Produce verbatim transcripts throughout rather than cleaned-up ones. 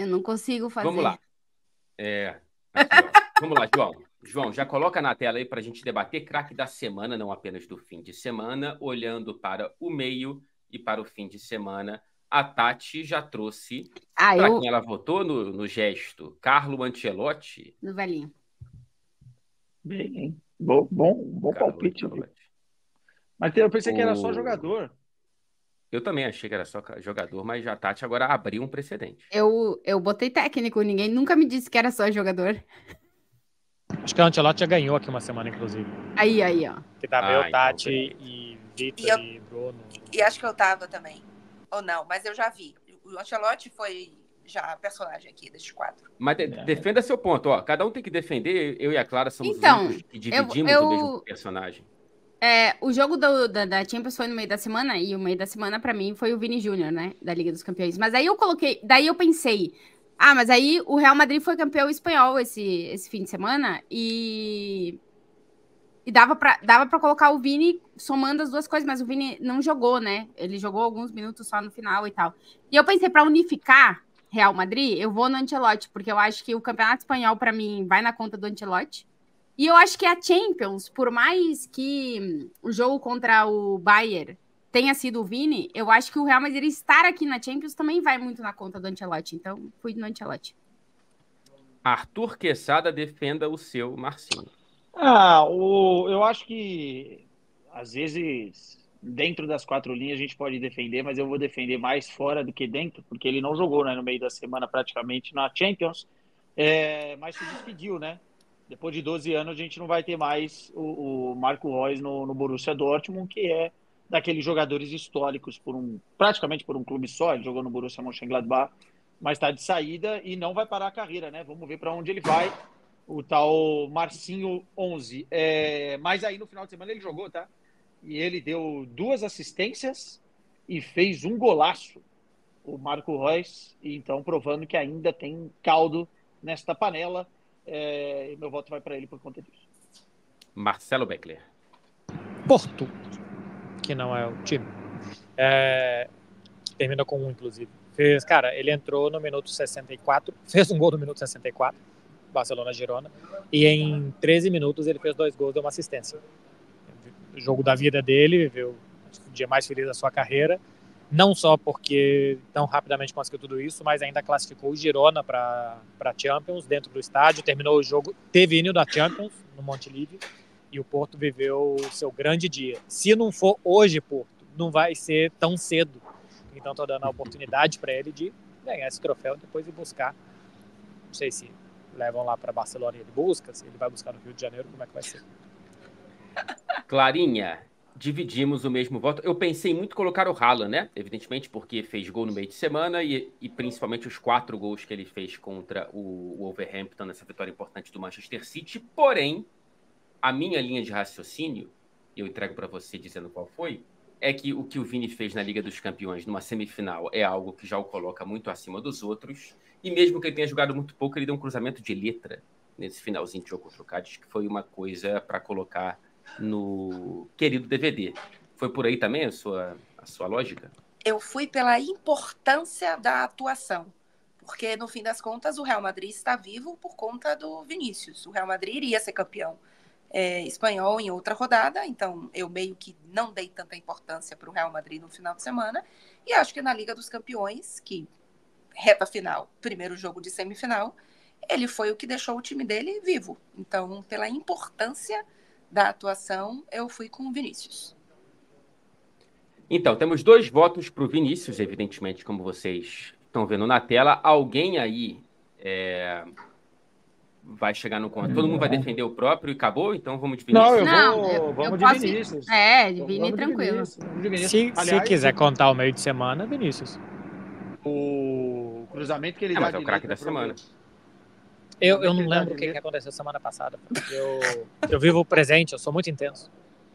Eu não consigo fazer. Vamos lá. É, aqui, ó. Vamos lá, João. João, já coloca na tela aí para a gente debater craque da semana, não apenas do fim de semana, olhando para o meio e para o fim de semana. A Tati já trouxe Ah, para eu... quem ela votou no, no gesto, Carlo Ancelotti. No velhinho. Bem, hein? Bom, bom, bom Carlo palpite. Viu? Ancelotti. Mas eu pensei que era só O- jogador. Eu também achei que era só jogador, mas a Tati agora abriu um precedente. Eu, eu botei técnico, ninguém nunca me disse que era só jogador. Acho que o Ancelotti já ganhou aqui uma semana, inclusive. Aí, aí, ó. Que tava Ah, eu, então, Tati beleza. e Vitor E eu- e Bruno. E acho que eu tava também. Ou não, mas eu já vi. O Ancelotti foi já personagem aqui desses quatro. Mas de- É. defenda seu ponto, ó. Cada um tem que defender. Eu e a Clara somos Então, os únicos que dividimos eu- o mesmo personagem. É, o jogo do- da, da Champions foi no meio da semana, e o meio da semana, pra mim, foi o Vini Júnior, né? Da Liga dos Campeões. Mas aí eu coloquei. Daí eu pensei. Ah, mas aí o Real Madrid foi campeão espanhol esse, esse fim de semana. E. E dava pra, dava pra colocar o Vini somando as duas coisas, mas o Vini não jogou, né? Ele jogou alguns minutos só no final e tal. E eu pensei, pra unificar Real Madrid, eu vou no Ancelotti, porque eu acho que o Campeonato Espanhol, pra mim, vai na conta do Ancelotti. E eu acho que a Champions, por mais que o jogo contra o Bayern tenha sido o Vini, eu acho que o Real Madrid estar aqui na Champions também vai muito na conta do Ancelotti. Então, fui no Ancelotti. Arthur Quesada defenda o seu Marcinho. Ah, o, eu acho que às vezes dentro das quatro linhas a gente pode defender, mas eu vou defender mais fora do que dentro, porque ele não jogou, né, no meio da semana praticamente na Champions, é, mas se despediu, né? Depois de doze anos a gente não vai ter mais o, o Marco Reus no, no Borussia Dortmund, que é daqueles jogadores históricos por um praticamente por um clube só. Ele jogou no Borussia Mönchengladbach, mas está de saída e não vai parar a carreira, né? Vamos ver para onde ele vai. O tal Marcinho onze. É, mas aí no final de semana ele jogou, tá? E ele deu duas assistências e fez um golaço, o Marco Reus, então provando que ainda tem caldo nesta panela. É, e meu voto vai para ele por conta disso. Marcelo Beckler. Porto, que não é o time. É, termina com um, inclusive. Fez, cara, ele entrou no minuto sessenta e quatro, fez um gol no minuto sessenta e quatro, Barcelona-Girona, e em treze minutos ele fez dois gols e deu uma assistência. O jogo da vida dele, viveu o dia mais feliz da sua carreira, não só porque tão rapidamente conseguiu tudo isso, mas ainda classificou o Girona para a Champions dentro do estádio, terminou o jogo, teve hino da Champions no Montilivi, e o Porto viveu o seu grande dia. Se não for hoje, Porto, não vai ser tão cedo. Então estou dando a oportunidade para ele de ganhar esse troféu e depois ir buscar. Não sei se levam lá para Barcelona e ele busca, se ele vai buscar no Rio de Janeiro, como é que vai ser? Clarinha, dividimos o mesmo voto. Eu pensei muito em colocar o Haaland, né? Evidentemente, porque fez gol no meio de semana e, e principalmente os quatro gols que ele fez contra o, o Wolverhampton nessa vitória importante do Manchester City. Porém, a minha linha de raciocínio, eu entrego para você dizendo qual foi, é que o que o Vini fez na Liga dos Campeões numa semifinal é algo que já o coloca muito acima dos outros. E mesmo que ele tenha jogado muito pouco, ele deu um cruzamento de letra nesse finalzinho de jogo contra o Cádiz, que foi uma coisa para colocar no querido D V D. Foi por aí também a sua, a sua lógica? Eu fui pela importância da atuação, porque no fim das contas o Real Madrid está vivo por conta do Vinícius. O Real Madrid iria ser campeão é, espanhol em outra rodada, então eu meio que não dei tanta importância para o Real Madrid no final de semana, e acho que na Liga dos Campeões, que reta final, primeiro jogo de semifinal, ele foi o que deixou o time dele vivo. Então, pela importância da atuação, eu fui com o Vinícius. Então, temos dois votos para o Vinícius, evidentemente, como vocês estão vendo na tela. Alguém aí é, vai chegar no conto. Todo mundo vai defender o próprio e acabou? Então vamos de Vinícius? Não, eu Não, vou, eu- vamos eu de posso- Vinícius. É, de Vamos Vini de tranquilo. Vinícius, vamos de Vinícius. Se, Aliás, se quiser contar o meio de semana, Vinícius. o cruzamento que ele É, dá mas é o de craque letra da pro- semana. Eu, eu não Verdade, lembro o que, né? que aconteceu semana passada. Eu, eu vivo o presente, eu sou muito intenso.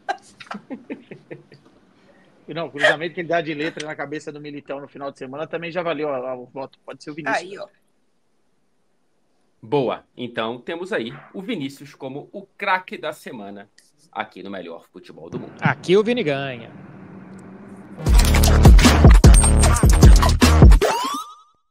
Não, o cruzamento que ele dá de letra na cabeça do Militão no final de semana também já valeu o voto. Pode ser o Vinícius. Aí, ó. Boa. Então, temos aí o Vinícius como o craque da semana aqui no Melhor Futebol do Mundo. Aqui o Vini ganha.